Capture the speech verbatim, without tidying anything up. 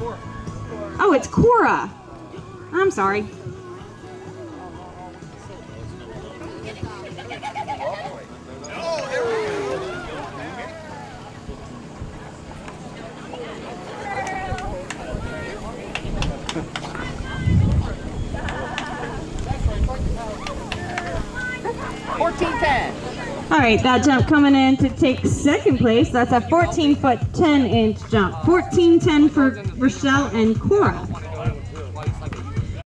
Oh, it's Cora. I'm sorry. fourteen ten. All right, that jump coming in to take second place. That's a fourteen foot ten inch jump. fourteen ten for Rochelle and Cora.